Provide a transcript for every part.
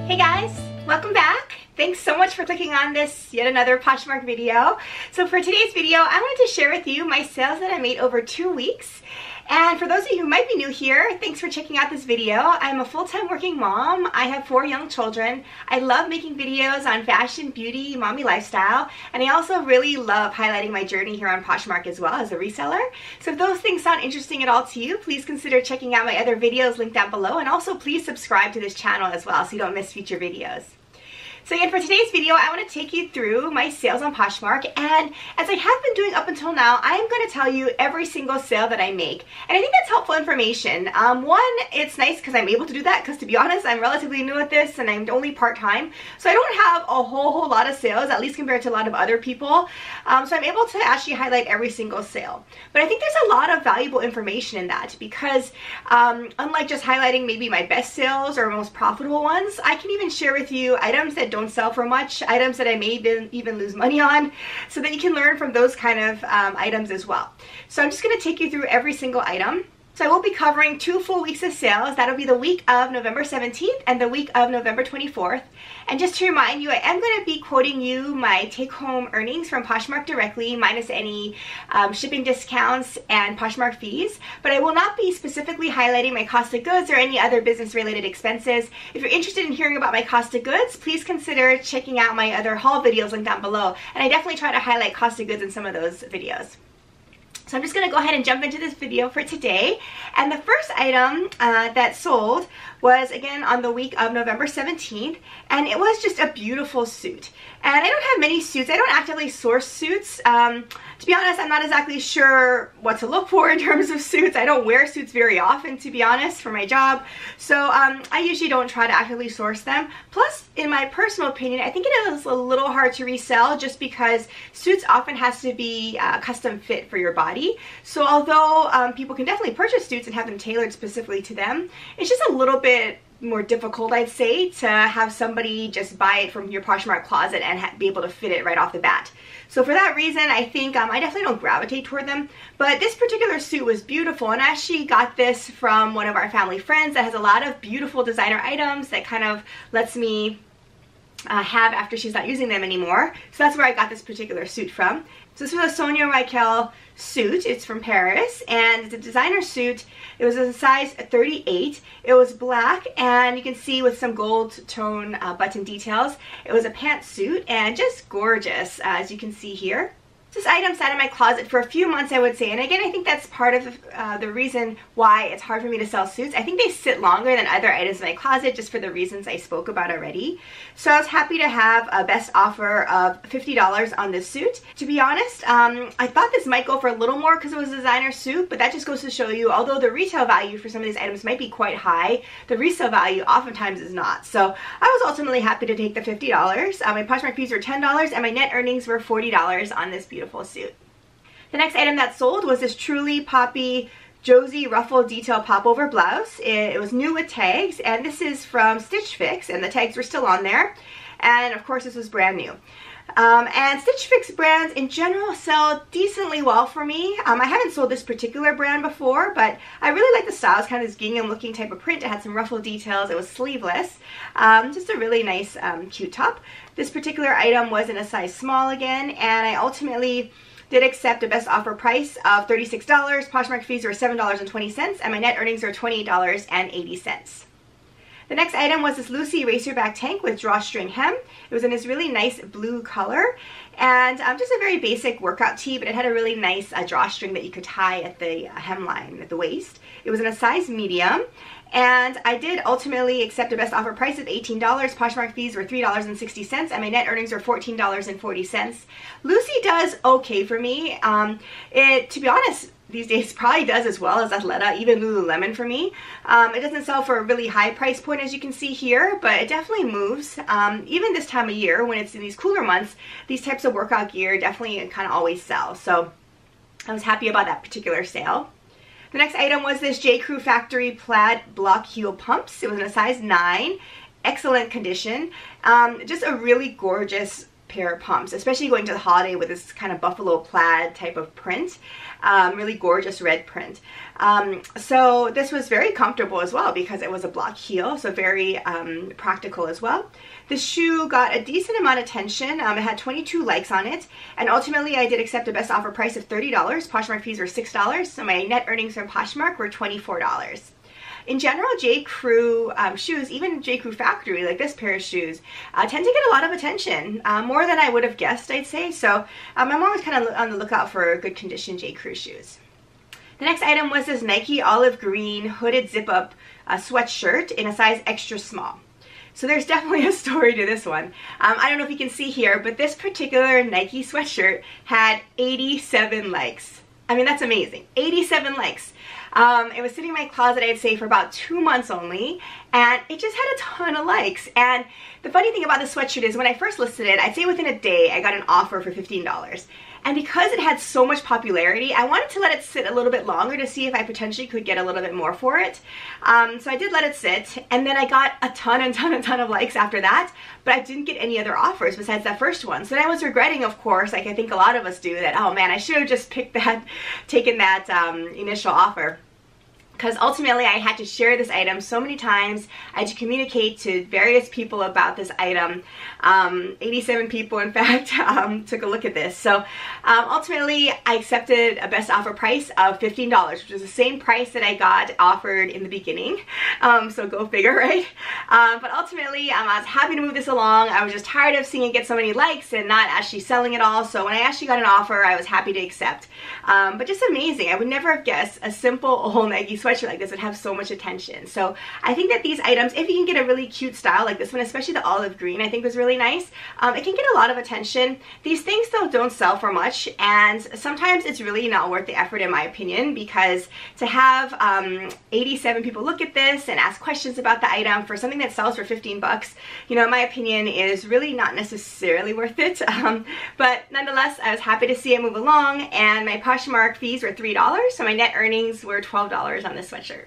Hey guys, welcome back. Thanks so much for clicking on this yet another Poshmark video. So for today's video, I wanted to share with you my sales that I made over 2 weeks. And for those of you who might be new here, thanks for checking out this video. I'm a full-time working mom. I have 4 young children. I love making videos on fashion, beauty, mommy lifestyle, and I also really love highlighting my journey here on Poshmark as well as a reseller. So if those things sound interesting at all to you, please consider checking out my other videos linked down below, and also please subscribe to this channel as well so you don't miss future videos. So again, for today's video, I want to take you through my sales on Poshmark, and as I have been doing up until now, I am going to tell you every single sale that I make, and I think that's helpful information. One, it's nice because I'm able to do that because, to be honest, I'm relatively new at this and I'm only part-time, so I don't have a whole lot of sales, at least compared to a lot of other people, so I'm able to actually highlight every single sale. But I think there's a lot of valuable information in that because unlike just highlighting maybe my best sales or most profitable ones, I can even share with you items that don't sell for much, items that I may even lose money on, so that you can learn from those kind of items as well. So I'm just going to take you through every single item. So I will be covering 2 full weeks of sales. That'll be the week of November 17th and the week of November 24th. And just to remind you, I am going to be quoting you my take-home earnings from Poshmark directly, minus any shipping discounts and Poshmark fees. But I will not be specifically highlighting my cost of goods or any other business-related expenses. If you're interested in hearing about my cost of goods, please consider checking out my other haul videos linked down below. And I definitely try to highlight cost of goods in some of those videos. So I'm just going to go ahead and jump into this video for today. And the first item that sold was, again, on the week of November 17th, and it was just a beautiful suit. And I don't have many suits. I don't actively source suits. To be honest, I'm not exactly sure what to look for in terms of suits. I don't wear suits very often, to be honest, for my job. So I usually don't try to actively source them. Plus, in my personal opinion, I think it is a little hard to resell just because suits often has to be custom fit for your body. So although people can definitely purchase suits and have them tailored specifically to them, it's just a little bit more difficult, I'd say, to have somebody just buy it from your Poshmark closet and be able to fit it right off the bat. So for that reason, I think I definitely don't gravitate toward them. But this particular suit was beautiful, and I actually got this from one of our family friends that has a lot of beautiful designer items that kind of lets me have after she's not using them anymore. So that's where I got this particular suit from. So this was a Sonia Rykel suit. It's from Paris, and it's a designer suit. It was a size 38. It was black, and you can see with some gold tone button details. It was a pantsuit, and just gorgeous, as you can see here. This item sat in my closet for a few months, I would say, and again, I think that's part of the reason why it's hard for me to sell suits. I think they sit longer than other items in my closet just for the reasons I spoke about already. So I was happy to have a best offer of $50 on this suit. To be honest, I thought this might go for a little more because it was a designer suit, but that just goes to show you, although the retail value for some of these items might be quite high, the resale value oftentimes is not. So I was ultimately happy to take the $50. My Poshmark fees were $10, and my net earnings were $40 on this beautiful suit. The next item that sold was this truly poppy Josie ruffle detail popover blouse. It was new with tags, and this is from Stitch Fix, and the tags were still on there, and of course this was brand new. And Stitch Fix brands in general sell decently well for me. I haven't sold this particular brand before, but I really like the style. It's kind of this gingham looking type of print. It had some ruffle details. It was sleeveless. Just a really nice cute top. This particular item was in a size small again, and I ultimately did accept a best offer price of $36. Poshmark fees were $7.20, and my net earnings are $28.80. The next item was this Lucy racerback tank with drawstring hem. It was in this really nice blue color, and just a very basic workout tee, but it had a really nice drawstring that you could tie at the hemline at the waist. It was in a size medium, and I did ultimately accept a best offer price of $18. Poshmark fees were $3.60, and my net earnings were $14.40. Lucy does okay for me. To be honest, these days probably does as well as Athleta, even Lululemon for me. It doesn't sell for a really high price point, as you can see here, but it definitely moves. Even this time of year, when it's in these cooler months, these types of workout gear definitely kind of always sell. So I was happy about that particular sale. The next item was this J. Crew Factory plaid block heel pumps. It was in a size 9, excellent condition. Just a really gorgeous pair of pumps, especially going to the holiday with this kind of buffalo plaid type of print. Really gorgeous red print. So this was very comfortable as well because it was a block heel, so very practical as well. The shoe got a decent amount of attention. It had 22 likes on it, and ultimately I did accept a best offer price of $30. Poshmark fees were $6, so my net earnings from Poshmark were $24. In general, J. Crew shoes, even J. Crew Factory, like this pair of shoes, tend to get a lot of attention, more than I would have guessed, I'd say. So I'm always kind of on the lookout for good condition J. Crew shoes. The next item was this Nike olive green hooded zip-up sweatshirt in a size extra small. So there's definitely a story to this one. I don't know if you can see here, but this particular Nike sweatshirt had 87 likes. I mean, that's amazing. 87 likes. It was sitting in my closet, I'd say, for about 2 months only, and it just had a ton of likes. And the funny thing about this sweatshirt is when I first listed it, I'd say within a day, I got an offer for $15. And because it had so much popularity, I wanted to let it sit a little bit longer to see if I potentially could get a little bit more for it. So I did let it sit, and then I got a ton of likes after that, but I didn't get any other offers besides that first one. So then I was regretting, of course, like I think a lot of us do, that, oh man, I should have just taken that initial offer. Because ultimately I had to share this item so many times. I had to communicate to various people about this item. 87 people, in fact, took a look at this. So ultimately I accepted a best offer price of $15, which was the same price that I got offered in the beginning. So go figure, right? But ultimately I was happy to move this along. I was just tired of seeing it get so many likes and not actually selling it all. So when I actually got an offer, I was happy to accept. But just amazing. I would never have guessed a simple old Nike sweatshirt like this would have so much attention. So I think that these items, if you can get a really cute style like this one, especially the olive green, I think was really nice, it can get a lot of attention. These things though don't sell for much, and sometimes it's really not worth the effort in my opinion, because to have 87 people look at this and ask questions about the item for something that sells for 15 bucks, you know, in my opinion is really not necessarily worth it. But nonetheless, I was happy to see it move along, and my Poshmark fees were $3, so my net earnings were $12 on this sweatshirt.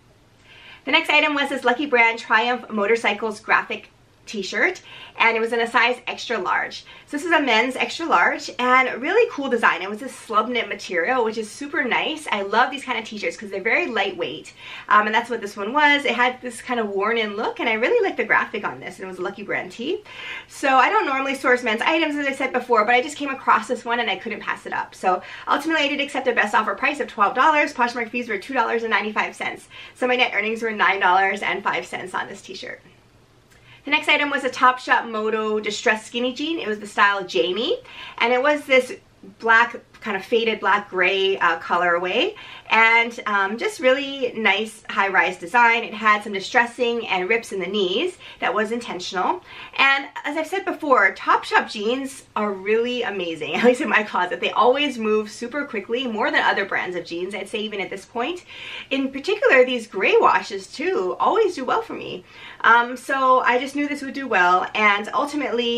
The next item was this Lucky Brand Triumph Motorcycles graphic t-shirt, and it was in a size extra large. So this is a men's extra large, and really cool design. It was this slub knit material, which is super nice. I love these kind of t-shirts because they're very lightweight, and that's what this one was. It had this kind of worn in look, and I really liked the graphic on this, and it was a Lucky Brand tee. So I don't normally source men's items, as I said before, but I just came across this one and I couldn't pass it up. So ultimately I did accept a best offer price of $12. Poshmark fees were $2.95. So my net earnings were $9.05 on this t-shirt. The next item was a Topshop Moto distressed skinny jean. It was the style Jamie, and it was this black, kind of faded black gray colorway, and just really nice high-rise design. It had some distressing and rips in the knees that was intentional. And as I've said before, Topshop jeans are really amazing, at least in my closet. They always move super quickly, more than other brands of jeans, I'd say, even at this point. In particular, these gray washes too always do well for me. So I just knew this would do well, and ultimately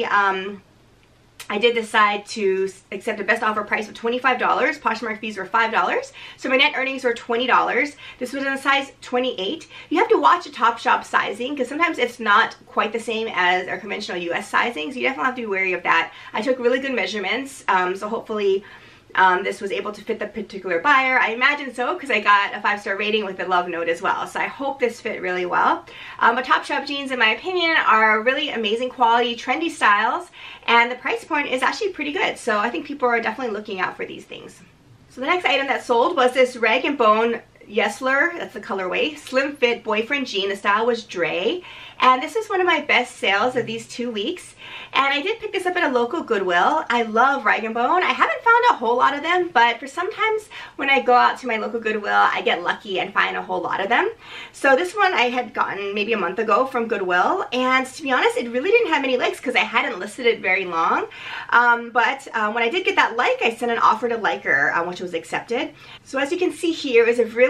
I did decide to accept a best offer price of $25. Poshmark fees were $5. So my net earnings were $20. This was in a size 28. You have to watch a Topshop sizing because sometimes it's not quite the same as our conventional US sizing. So you definitely have to be wary of that. I took really good measurements. So hopefully this was able to fit the particular buyer. I imagine so because I got a 5-star rating with a love note as well. So I hope this fit really well. But Topshop jeans, in my opinion, are really amazing quality, trendy styles, and the price point is actually pretty good. So I think people are definitely looking out for these things. So the next item that sold was this Rag & Bone Yesler, that's the colorway, slim fit boyfriend jean. The style was Dre, and this is one of my best sales of these 2 weeks. And I did pick this up at a local Goodwill. I love Rag & Bone. I haven't found a whole lot of them, but for sometimes when I go out to my local Goodwill, I get lucky and find a whole lot of them. So this one I had gotten maybe a month ago from Goodwill, and to be honest, it really didn't have any likes because I hadn't listed it very long. But when I did get that like, I sent an offer to Liker, which was accepted. So as you can see here, is a really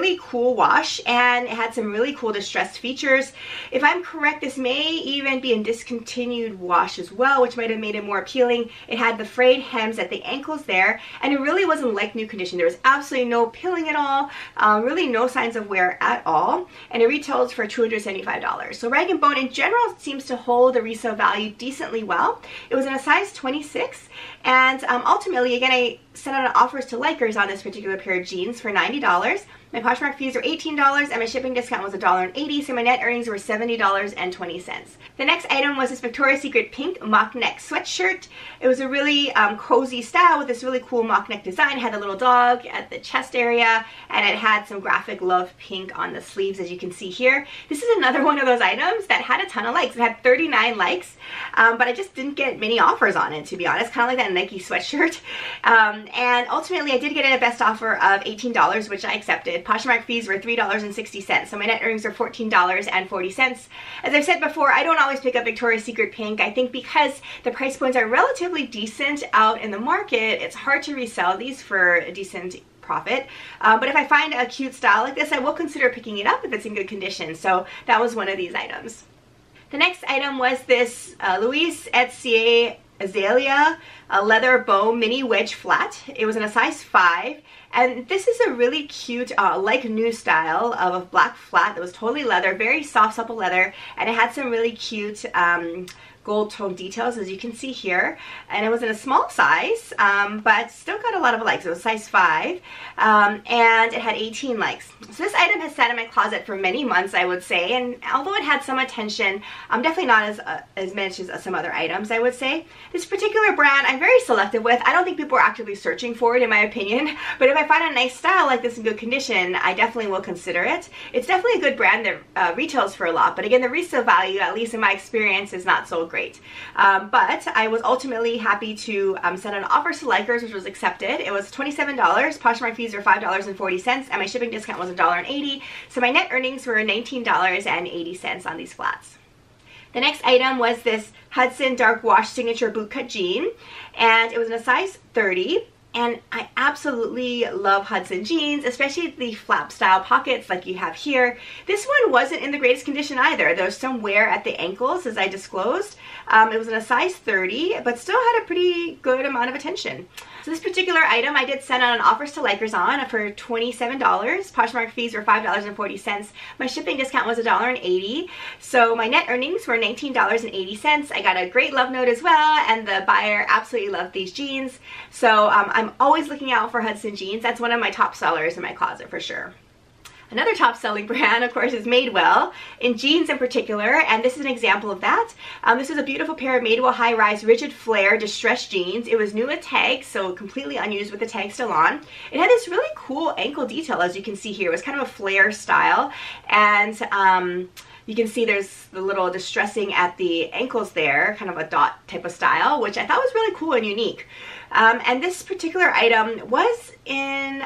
really cool wash, and it had some really cool distressed features. If I'm correct, this may even be in discontinued wash as well, which might have made it more appealing. It had the frayed hems at the ankles there, and it really wasn't like new condition. There was absolutely no pilling at all, really no signs of wear at all, and it retails for $275. So Rag & Bone in general seems to hold the resale value decently well. It was in a size 26, and ultimately, again, I sent out offers to likers on this particular pair of jeans for $90. My Poshmark fees were $18, and my shipping discount was $1.80, so my net earnings were $70.20. The next item was this Victoria's Secret pink mock neck sweatshirt. It was a really cozy style with this really cool mock neck design. It had a little dog at the chest area, and it had some graphic love pink on the sleeves, as you can see here. This is another one of those items that had a ton of likes. It had 39 likes, but I just didn't get many offers on it, to be honest, kind of like that Nike sweatshirt. And ultimately, I did get a best offer of $18, which I accepted. Poshmark fees were $3.60, so my net earnings were $14.40. As I've said before, I don't always pick up Victoria's Secret pink. I think because the price points are relatively decent out in the market, it's hard to resell these for a decent profit. But if I find a cute style like this, I will consider picking it up if it's in good condition. So that was one of these items. The next item was this Louise Etier Azalea leather bow mini wedge flat. It was in a size 5, and this is a really cute like new style of a black flat that was totally leather, very soft supple leather, and it had some really cute gold tone details, as you can see here, and it was in a small size, but still got a lot of likes. It was size 5, and it had 18 likes. So this item has sat in my closet for many months, I would say, and although it had some attention, definitely not as much as some other items, I would say. This particular brand I'm very selective with. I don't think people are actively searching for it, in my opinion, but if I find a nice style like this in good condition, I definitely will consider it. It's definitely a good brand that retails for a lot, but again, the resale value, at least in my experience, is not so great. But I was ultimately happy to send an offer to likers, which was accepted. It was $27. Poshmark fees were $5.40, and my shipping discount was $1.80. So my net earnings were $19.80 on these flats. The next item was this Hudson Dark Wash Signature Bootcut Jean, and it was in a size 30. And I absolutely love Hudson jeans, especially the flap style pockets like you have here. This one wasn't in the greatest condition either. There was some wear at the ankles, as I disclosed. It was in a size 30, but still had a pretty good amount of attention. So this particular item I did send out an offers to likers on for $27. Poshmark fees were $5.40. My shipping discount was $1.80. So my net earnings were $19.80. I got a great love note as well, and the buyer absolutely loved these jeans. So I'm always looking out for Hudson jeans. That's one of my top sellers in my closet for sure. Another top selling brand, of course, is Madewell, in jeans in particular, and this is an example of that. This is a beautiful pair of Madewell high-rise rigid flare distressed jeans. It was new with tags, so completely unused with the tag still on. It had this really cool ankle detail, as you can see here. It was kind of a flare style, and you can see there's the little distressing at the ankles there, kind of a dot type of style, which I thought was really cool and unique. And this particular item was in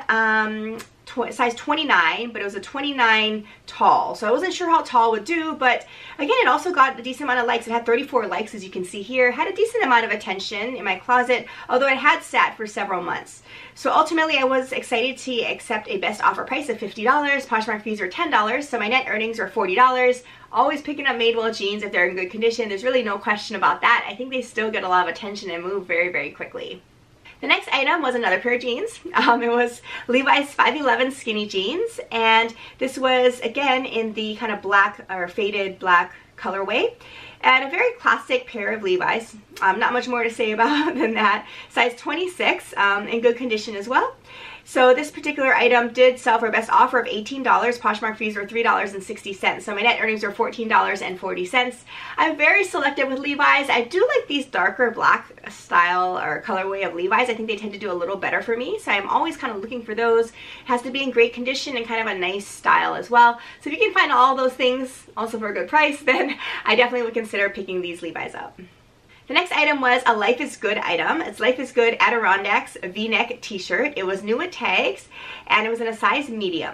size 29, but it was a 29 tall, so I wasn't sure how tall would do, but again, it also got a decent amount of likes. It had 34 likes, as you can see here. Had a decent amount of attention in my closet, although it had sat for several months. So ultimately, I was excited to accept a best offer price of $50. Poshmark fees were $10, so my net earnings were $40. Always picking up Madewell jeans if they're in good condition. There's really no question about that. I think they still get a lot of attention and move very, very quickly. The next item was another pair of jeans. It was Levi's 511 skinny jeans, and this was again in the kind of black or faded black colorway, and a very classic pair of Levi's. Not much more to say about than that. Size 26, in good condition as well. So this particular item did sell for a best offer of $18. Poshmark fees were $3.60. So my net earnings were $14.40. I'm very selective with Levi's. I do like these darker black style or colorway of Levi's. I think they tend to do a little better for me. So I'm always kind of looking for those. It has to be in great condition and kind of a nice style as well. So if you can find all those things also for a good price, then I definitely would consider picking these Levi's up. The next item was a Life is Good item. It's Life is Good Adirondacks V-neck t-shirt. It was new with tags, and it was in a size medium.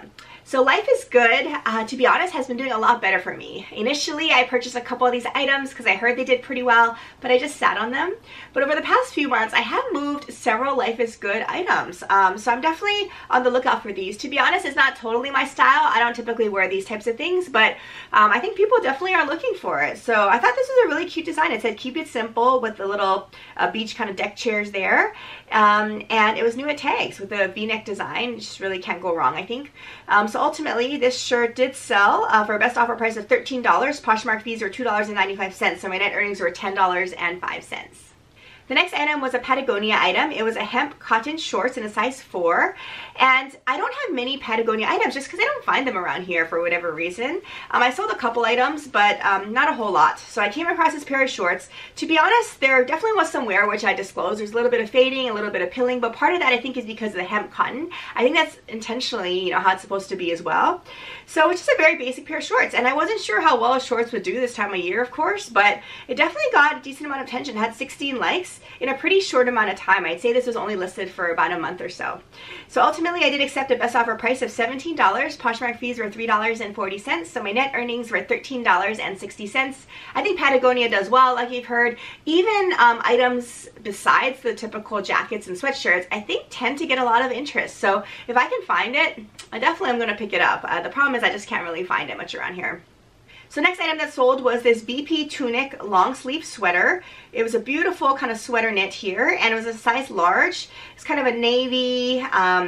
So Life is Good, to be honest, has been doing a lot better for me. Initially, I purchased a couple of these items because I heard they did pretty well, but I just sat on them. But over the past few months, I have moved several Life is Good items. So I'm definitely on the lookout for these. To be honest, it's not totally my style. I don't typically wear these types of things, but I think people definitely are looking for it. So I thought this was a really cute design. It said keep it simple with the little beach kind of deck chairs there. And it was new at Tags with a v-neck design. You just really can't go wrong, I think. So ultimately, this shirt did sell for a best offer price of $13. Poshmark fees are $2.95, so my net earnings were $10.05. The next item was a Patagonia item. It was a hemp cotton shorts in a size 4. And I don't have many Patagonia items just because I don't find them around here for whatever reason. I sold a couple items, but not a whole lot. So I came across this pair of shorts. To be honest, there definitely was some wear, which I disclosed. There's a little bit of fading, a little bit of pilling, but part of that I think is because of the hemp cotton. I think that's intentionally, you know, how it's supposed to be as well. So it's just a very basic pair of shorts. And I wasn't sure how well shorts would do this time of year, of course, but it definitely got a decent amount of attention. It had 16 likes in a pretty short amount of time. I'd say this was only listed for about a month or so. So ultimately I did accept a best offer price of $17. Poshmark fees were $3.40, so my net earnings were $13.60. I think Patagonia does well, like you've heard. Even items besides the typical jackets and sweatshirts, I think tend to get a lot of interest. So if I can find it, I definitely am going to pick it up. The problem is I just can't really find it much around here. So next item that sold was this BP tunic long sleeve sweater. It was a beautiful kind of sweater knit here, and it was a size large. It's kind of a navy,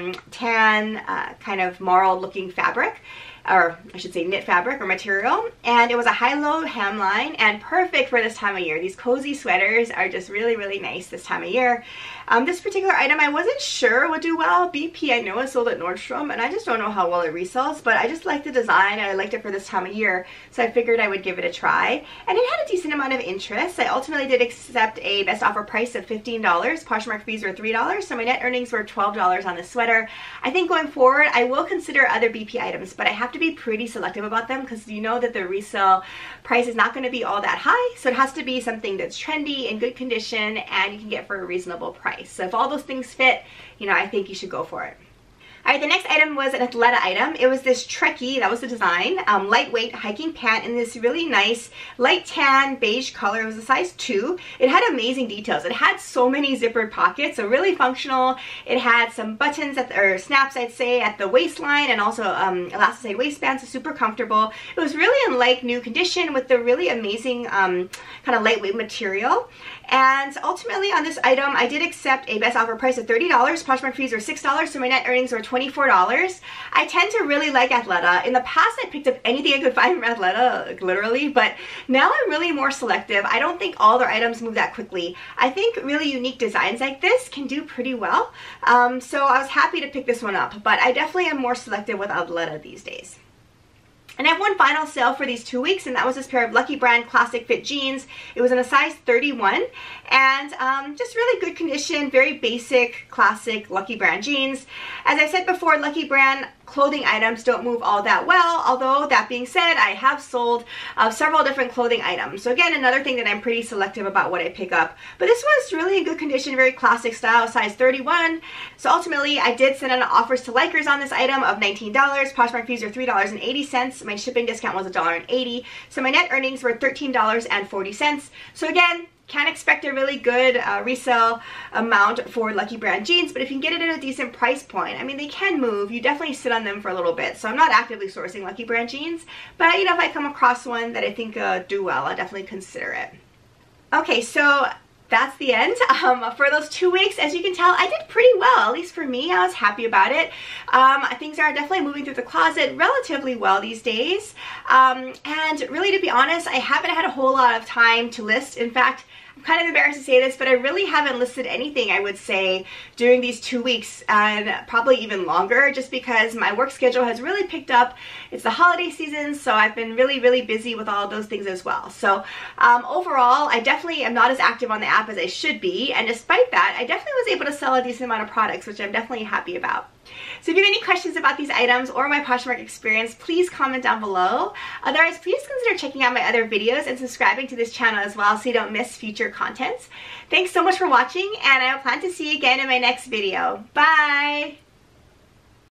tan, kind of marled looking fabric, or I should say knit fabric or material, and it was a high-low hemline and perfect for this time of year. These cozy sweaters are just really, really nice this time of year. This particular item I wasn't sure would do well. BP I know is sold at Nordstrom, and I just don't know how well it resells, but I just liked the design and I liked it for this time of year, so I figured I would give it a try. And it had a decent amount of interest. I ultimately did accept a best offer price of $15. Poshmark fees were $3, so my net earnings were $12 on this sweater. I think going forward I will consider other BP items, but I have to be pretty selective about them because you know that the resale price is not going to be all that high, so it has to be something that's trendy, in good condition, and you can get for a reasonable price. So if all those things fit, you know, I think you should go for it. Alright, the next item was an Athleta item. It was this Trekkie, that was the design, lightweight hiking pant in this really nice light tan beige color. It was a size 2. It had amazing details. It had so many zippered pockets, so really functional. It had some buttons, or snaps I'd say, at the waistline, and also elasticized waistband, so super comfortable. It was really in like new condition with the really amazing kind of lightweight material. And ultimately on this item I did accept a best offer price of $30. Poshmark fees were $6, so my net earnings were $24. I tend to really like Athleta. In the past I picked up anything I could find from Athleta, like literally, but now I'm really more selective. I don't think all their items move that quickly. I think really unique designs like this can do pretty well. So I was happy to pick this one up, but I definitely am more selective with Athleta these days. And I have one final sale for these 2 weeks, and that was this pair of Lucky Brand classic fit jeans. It was in a size 31, and just really good condition, very basic, classic Lucky Brand jeans. As I said before, Lucky Brand clothing items don't move all that well, although that being said, I have sold several different clothing items. So again, another thing that I'm pretty selective about what I pick up. But this was really in good condition, very classic style, size 31. So ultimately, I did send out offers to likers on this item of $19. Poshmark fees are $3.80. My shipping discount was $1.80. So my net earnings were $13.40. So again, can't expect a really good resale amount for Lucky Brand jeans, but if you can get it at a decent price point, I mean, they can move. You definitely sit on them for a little bit. So I'm not actively sourcing Lucky Brand jeans, but you know, if I come across one that I think do well, I'll definitely consider it. Okay, so that's the end. For those 2 weeks, as you can tell, I did pretty well. At least for me, I was happy about it. Things are definitely moving through the closet relatively well these days. And really, to be honest, I haven't had a whole lot of time to list. In fact, I'm kind of embarrassed to say this, but I really haven't listed anything, I would say, during these 2 weeks, and probably even longer, just because my work schedule has really picked up. It's the holiday season, so I've been really, really busy with all of those things as well. So overall, I definitely am not as active on the app as I should be, and despite that, I definitely was able to sell a decent amount of products, which I'm definitely happy about. So if you have any questions about these items or my Poshmark experience, please comment down below. Otherwise, please consider checking out my other videos and subscribing to this channel as well so you don't miss future content. Thanks so much for watching, and I plan to see you again in my next video. Bye!